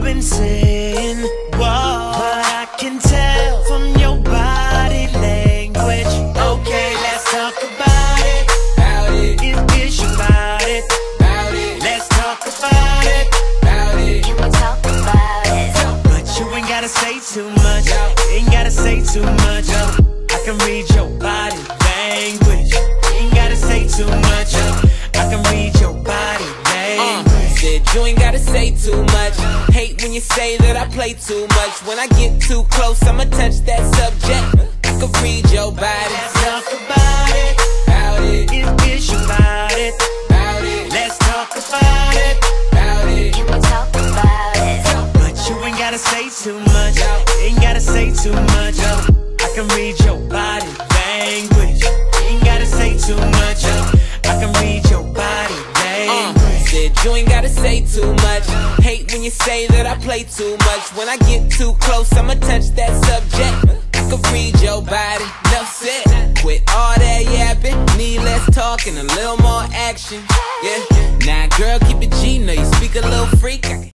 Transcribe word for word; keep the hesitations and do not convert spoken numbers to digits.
been saying, whoa, but I can tell from your body language. Okay, let's talk about it. About it. If it's your body, About it. let's talk about it. About it. Can we talk about it? But you ain't gotta say too much. Ain't gotta say too much. I can read your body language. Ain't gotta say too much. I can read your body language. Uh, said you ain't gotta say too much. Hate when you say that I play too much. When I get too close, I'ma touch that subject. I can read your body. Let's talk about it. About it. If it's your body, About it. let's talk about it. About it. Can we talk about it? But you ain't gotta say too much. Ain't gotta say too much. I can read your body language. Ain't gotta say too much. I can read your body language. Uh, said you ain't gotta say too much. Hate when you say that I play too much. When I get too close, I'ma touch that subject. I can read your body. Enough said. Quit all that yapping. Need less talk and a little more action. Yeah. Now, girl, keep it G. Know you speak a little freak. I